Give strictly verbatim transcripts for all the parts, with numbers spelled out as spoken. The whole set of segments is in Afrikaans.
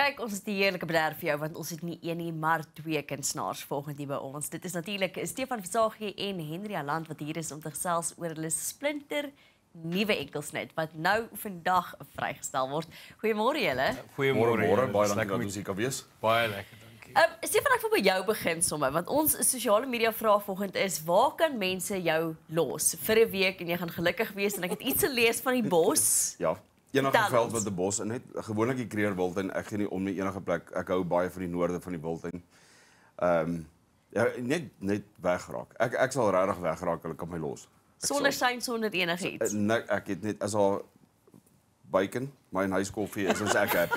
Kyk, ons het die heerlijke bederf vir jou, want ons het nie een nie, maar twee kunstenaars volgend hier by ons. Dit is natuurlijk Stephan Visagie en Henri Alant, wat hier is om te gesels oor hulle splinter nuwe enkelsnit, wat nou vandag vrygestel word. Goeiemôre julle. Goeiemôre, baie dankie dat ons hier kan wees. Baie lekker, dankie. Um, Stephan, ek wil by jou begin somme, want ons sosiale media vraag volgend is, waar kan mense jou los vir 'n week en jy gaan gelukkig wees? En ek het iets gelees van die bos. Ja. Enige veld met 'n bos in het. Gewoonlik die Kreer Wildtuin. Ek gee nie om nie enige plek. Ek hou baie van die noorde van die Wildtuin. Ehm um, ja, net net wegraak. Ek ek sal regtig wegraak, hulle kan my los. Sonder skyn, sonder enigiets. Nee, ek het net as al bacon, my huiskoffie is as ek happy.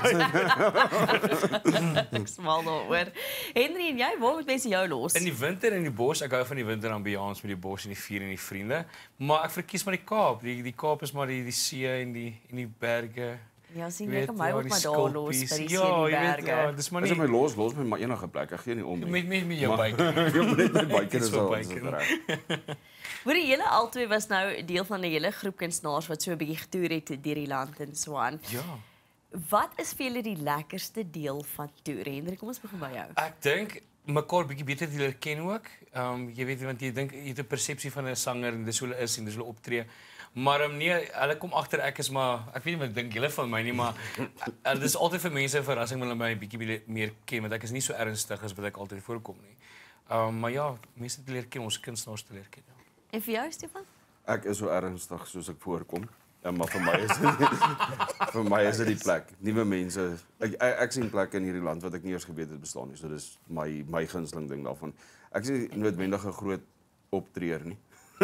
Ek smal daaroor. Henri en jy, waar moet mense jou los? In die winter in die bos, ek hou van die winterambiance met die bos en die vuur en die vriende, maar ek verkies maar die Kaap. Die die Kaap is maar die die see en die en die berge. Ja, sien jy kan my ook maar daar los by die see en die berge. Ja, dis maar nie. As jy my los, los my maar enige plek. Ek gee nie om nie. Met met met jou bike. Jy moet net my bike is al reg. Hoor julle albei was nou deel van 'n hele groep kunstenaars wat so 'n bietjie getoer het deur die land en so aan. Ja. Wat is vir julle die lekkerste deel van toer? Henri, kom ons begin by jou. Ek dink mekaar bietjie beter te leer ken ook. Ehm um, jy weet want jy dink jy het 'n persepsie van 'n sanger en dis hoe hulle is en dis hoe hulle optree. Maar um, nee, hulle kom agter ek is maar ek weet nie wat dink julle van my nie, maar dit is altyd vir mense 'n verrassing wanneer hulle my bietjie meer ken want ek is nie so ernstig as wat ek altyd voorkom nie. Ehm um, maar ja, mense te leer ken, ons kunstenaars te leer ken. Ja. En vir jou, Stephan? Ek is so ernstig soos ek voorkom. Ja, maar vir my is vir my is dit die plek. Nuwe mense. Ek ek, ek sien plekke in hierdie land wat ek nie eers geweet het bestaan nie. So dis my my gunsteling ding daarvan. Ek is nie noodwendig 'n groot optreer nie.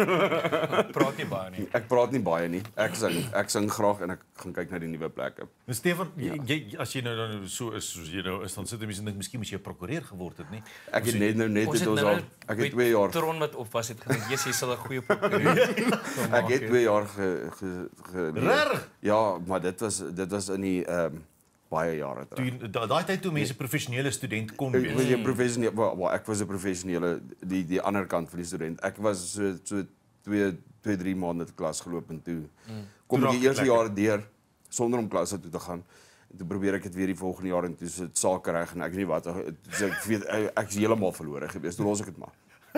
Praat nie baie nie. Ek praat nie baie nie. Ek sing ek sing graag en ek gaan kyk na die nuwe plekke. Maar Stephan, ja. jy as jy nou dan so is soos jy nou is, dan sit jy mense dink miskien moes jy 'n prokureur geword het, nie? Ek het net nou net het ons al ek het twee jaar tron wat op was het gedink jy sal 'n goeie prokureur. Ek het twee jaar ge, ge, ge Regtig? Ja, maar dit was dit was in die ehm um, baie jare terug. Daai daai tyd toe mense professionele student kon wees. Ek was 'n professionele well, ek was 'n professionele die die ander kant van die student. Ek was so so twee twee drie maande te klas geloop en toe mm. kom ek die eerste jaar deur sonder om klasse toe te gaan. En toe probeer ek dit weer die volgende jaar en toe is dit sake reg en ek weet nie wat so ek weet ek is heeltemal verlore gewees. Toe los ek dit maar.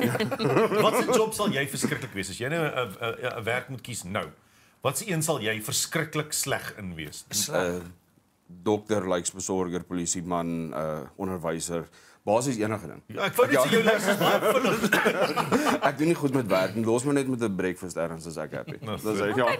Wat 'n job sal jy verskriklik wees as jy nou 'n 'n werk moet kies nou? Wat se een sal jy verskriklik sleg in wees? Uh, dokter, lyksbesorger, polisieman, uh onderwyser, basies enige ding. Ja, ek wou net sê jou les is baie vinnig. Ek doen nie goed met werk nie. Los my net met 'n breakfast ergens as ek happy. Dis ek ja.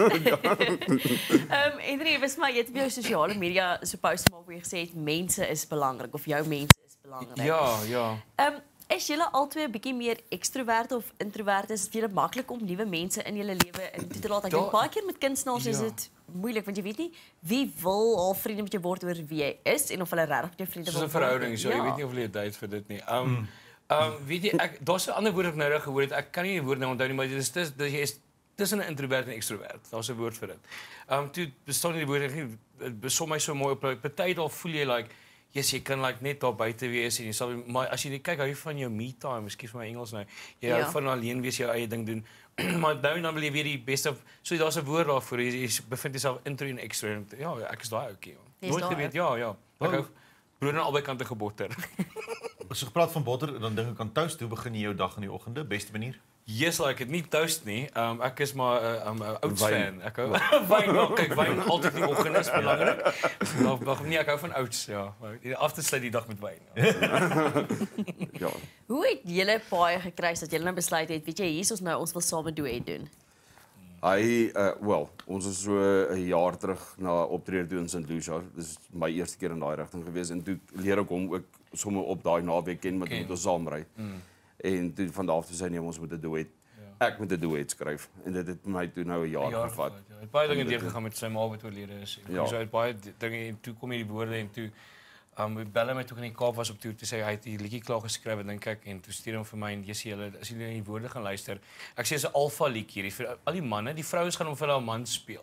Ehm Henri, wys maar jy het op jou sosiale media so post maak waar jy gesê het mense is belangrik of jou mense is belangrik. Ja, ja. Ehm um, is julle albei 'n bietjie meer ekstrovert of introvert? Is dit vir julle maklik om nuwe mense in julle lewe in te laat? Ek dink baie keer met kunstenaars is dit moeilik want jy weet nie wie wil al vriende met jou word oor wie jy is en of hulle regtig met jou vriende wil word. Dis 'n verhouding, so ja. jy weet nie of jy tyd vir dit nie. Ehm um, ehm um, weet jy ek daar's 'n ander woord wat ek nou reg gehoor het. Ek kan nie die woord nou onthou nie, maar dit is dis jy is tussen 'n introvert en extrovert. Daar's 'n woord vir dit. Ehm um, toe bestaan die woord nie besom my so mooi op. Party daar voel jy like yes, jy kan like net daar buite wees en jy sal maar as jy kyk hou jy van jou me time, miskien vir my Engels nou. Jy hou ja. van alleen wees, jou eie ding doen. Maar nou dan wil jy weer die beste so daar's 'n woord daarvoor. Jy, jy bevind jouself intro en extro. Ja, ek is daai ouetjie. Nooit geweet. Ja, ja. Ek hou brood aan albei kante gebotter. As jy gepraat van botter, dan dink ek aan toast. Hoe begin jy jou dag in die oggende? Beste manier? Yes, like het nie toast nie. Um, ek is maar 'n uh, um, uh, oats fan. Ek hou wyn ook. Kyk, wyn altyd in die oggend is belangrik. Nog nog nie ek hou van oats, ja. Af te sluit die dag met wyn. Ja. Ja. Hoe het julle paai gekry dat julle nou besluit het, weet jy, hier is ons nou, ons wil saam 'n duet doen? Hy uh well, ons is so 'n jaar terug na optrede toe in Saint Lucia. Dis my eerste keer in daai rigting gewees en toe leer ek hom ook sommer op daai naweek ken met met ons saamry. Mm. En toe van daar af toe sê nee, ons moet 'n duet. Ja. Ek moet 'n duet skryf en dit het my toe nou 'n jaar, jaar gevat. Ja. Het baie dinge deur gegaan met sy ma wat oorlede is. Ja. So het baie dinge en toe kom hier die woorde en toe um we belle my toe in die Kaap was op toe te sê hy het die liedjie klaar geskryf en dink ek en toe stuur hom vir my en jy sê hulle as jy die woorde gaan luister. Ek sê dis 'n alfa liedjie hier vir al die manne, die vrouens gaan hom vir hulle man speel.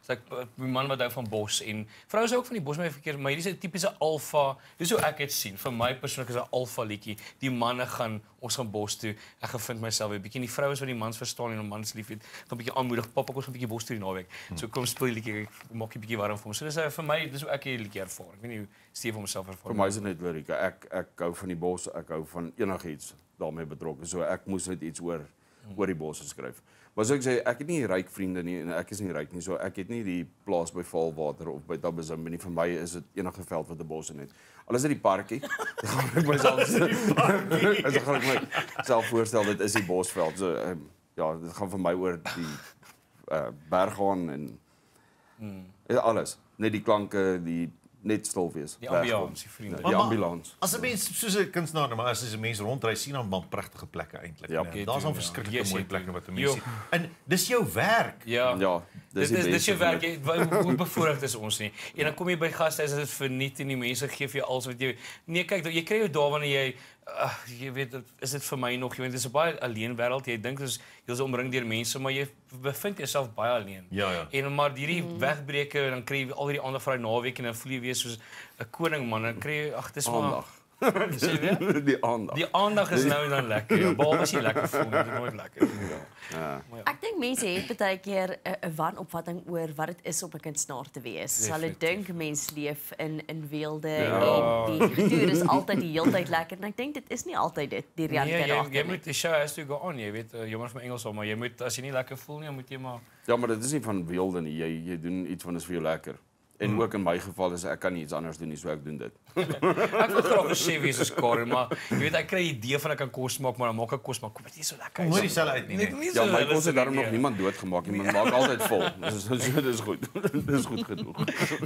So ek die man wat hou van bos en vroue is ook van die bos, maar verkeer, maar hierdie is 'n tipiese alfa. Dis hoe ek dit sien. Vir my persoonlik is 'n alfa liedjie. Die manne gaan ons gaan bos toe. Ek gevind myself 'n bietjie die vroue is wat die mans verstaan en 'n mans liefhet. Gaan 'n bietjie aanmoedig. Pappa kom ons gaan 'n bietjie bos toe die naweek. So kom speel die liedjie, ek maak 'n bietjie warm vir hom. So dis uh, vir my dis hoe ek hierdie liedjie ervaar. Ek weet nie hoe Stephan homself ervaar. Vir my is dit net lirieke. Ek ek hou van die bos, ek hou van enigiets daarmee betrokke. So ek moes net iets oor oor die bos skryf. Maar so ek sê ek het nie ryk vriende nie en ek is nie ryk nie. So ek het nie die plaas by Valwater of by Tabazimbi nie. Vir my is dit enige veld wat 'n bos in het. Al is dit die parkie. Dan gaan ek myself As ek gaan ek myself voorstel dit is die bosveld. So um, ja, dit gaan vir my oor die uh, berggaan en hmm. alles. Net die klanke, die net stil wees. Die ambiance, die vriende. Die ambulans. As 'n mens soos 'n kunstenaar, maar as jy 'n mens rondry sien dan maar pragtige plekke eintlik. Ja, Nee, Daar's dan verskriklike Yes, mooi jy plekke doen. wat 'n mens Jo. sien. En dis jou werk. Ja. Ja, Dis dis dis die dis jou beste werk. Jy- wa- Hoe bevoorreg is ons nie. En dan kom jy by gastehuis as dit verniet en die mense gee vir jou alles wat jy nee kyk jy kry jou dae wanneer jy uh, jy weet is dit vir my nog jy weet dis 'n baie alleen wêreld. Jy dink dis jy's omring deur mense maar jy bevind jouself baie alleen. Ja, ja. En maar hierdie mm. wegbreuke en dan kry jy al hierdie aandag vir daai naweek en dan voel jy weer soos 'n koning man. Dan kry jy ag dis maar aandag. Sê jy weer? Die aandag. Die aandag is nou en dan lekker. Ja, behalwe as jy lekker voel, dit is nooit lekker. Ja. Ek dink mense het baie keer 'n 'n wanopvatting oor wat dit is om 'n kunstenaar te wees. Sal hulle dink mense leef in in weelde Ja. en die kultuur is altyd die heeltyd lekker en ek dink dit is nie altyd dit die Nee, realiteit jy, jy agter nie. moet die show has to go on, jy weet, uh, jammer vir my Engels al, maar jy moet as jy nie lekker voel nie, dan moet jy maar Ja, maar dit is nie van wilde nie. Jy jy doen iets wat is vir jou lekker. En hmm. ook in my geval is ek kan nie iets anders doen nie, so ek doen dit. ek wil graag 'n chef wees soos Karen, maar jy weet ek kry 'n idee van ek kan kos maak, maar dan maak ek kos maar kom dit is so lekker. Mooi dieselfde uit nie. Net nee. nie Ja, so- my dis kos het so daarom nog idee. niemand doodgemaak nie, maar maak altyd vol. Dis so dis goed. Dis goed genoeg.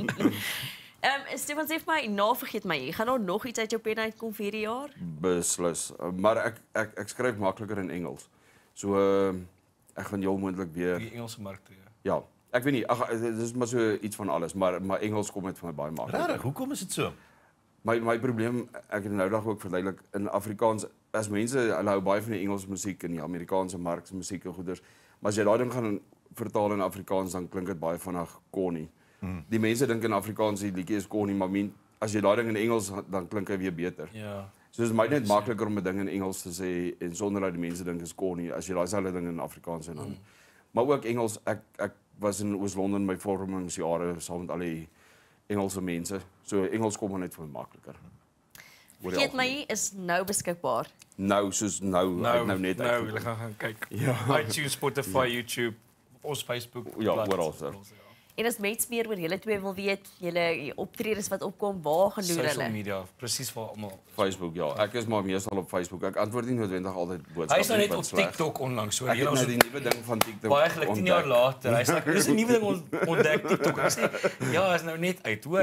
Ehm um, Stephan sê vir my, nou vergeet my, jy gaan nou nog iets uit jou pen uitkom vir hierdie jaar? Beslis. Maar ek ek ek skryf makliker in Engels. So uh, ek gaan heel moontlik weer die Engelse mark toe. Ja. ja, ek weet nie, ag dit is maar so iets van alles, maar maar Engels kom net vir my baie maklik. Regtig, hoekom is dit so? My my probleem, ek het nou dag ook verduidelik in Afrikaans, as mense hulle hou baie van die Engelse musiek en die Amerikaanse mark se musiek en goeders, maar as jy daai ding gaan vertaal in Afrikaans dan klink dit baie vinnig corny. Hmm. Die mense dink in Afrikaans die liedjie is corny, maar men, as jy daai ding in Engels dan klink hy weer beter. Ja. So dit is my net makliker om 'n ding in Engels te sê en sonder dat die mense dink is corny as jy daai selfde ding in Afrikaans sê dan. Mm. Maar ook Engels, ek ek was in Oos-London my vormingsjare saam met al die Engelse mense. So Engels kom maar net vir my makliker. Oor die Vergeet my algemeen. is nou beskikbaar. Nou soos nou Nou, uit nou net nou, uit. hulle gaan gaan kyk. Ja. iTunes, Spotify, YouTube, ons Facebook. Ja, bladsy, oral, sir. ja. En as mense meer oor julle twee wil weet, julle optredes wat opkom, waar gaan loer Social hulle? media, presies vir almal. Facebook, ja. Ek is maar meestal op Facebook. Ek antwoord nie noodwendig altyd boodskappe. Hy is nou net wat op sleg. TikTok onlangs, so Ek hier het nou ons die nuwe ding van TikTok. baie geluk tien jaar ontdek. later. Hy sê dis 'n nuwe ding ons ontdek TikTok. Ek sê ja, is nou net uit, hoor.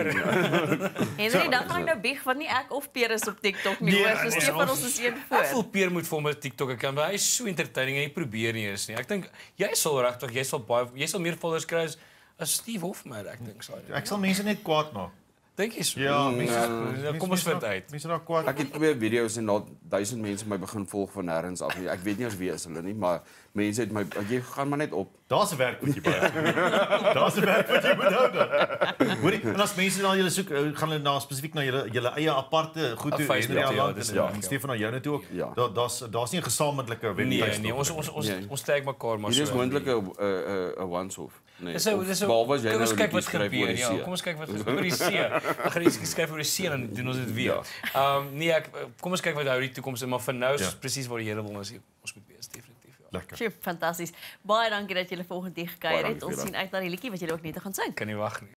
Henri, dan gaan ek nou bieg want nie ek of Peer is op TikTok nie, Nee, hoor. So nee, Stephan ons- ons is een Ek voel voor. Peer moet vir hom 'n TikTok account, maar hy is so entertaining en hy probeer nie eens nie. Ek dink jy sal regtig, jy sal baie jy sal meer followers kry as, as Steve Hofmeyr, ek dink sal. Ek sal mense net kwaad maak. Dink jy so? Ja, mense, mense- kom ons vind uit. Mense raak kwaad. Ek het twee video's en daar duisend mense my begin volg van nêrens af. Ek weet nie as wie is hulle nie, maar mense het my jy gaan maar net op. Daar's 'n werk wat jy baie. Daar's 'n werk wat jy moet hou dan. Hoorie, en as mense na julle soek, eh, gaan hulle na spesifiek na julle julle eie aparte goed Op toe Facebook, Henri ja, Alant dis en, ja, en ja. Stephan na jou toe ook. Ja. Daar daar's daar's nie 'n gesamentlike Nee, webtuis. nee, ons ons ons Nee. ons trek mekaar maar Hier is so. moontlik 'n 'n 'n once-off. Nee. Dis ou of dis ou. behalwe as jy Kom ons nou kyk wat skryf oor gebeur. die Ja, see. kom ons kyk wat gebeur oor die see. Ek gaan iets skryf oor die see en dan doen ons dit weer. Ehm nee, ek kom ons kyk wat hou die toekoms in, maar vir nou is Ja. presies waar die Here wil ons ons moet wees definitief. Ja. Lekker. Sjoe, fantasties. Baie dankie dat julle volgende keer Baie gekuier dankie het. Ons vir sien uit na die liedjie wat julle ook net gaan sing. Kan nie wag nie.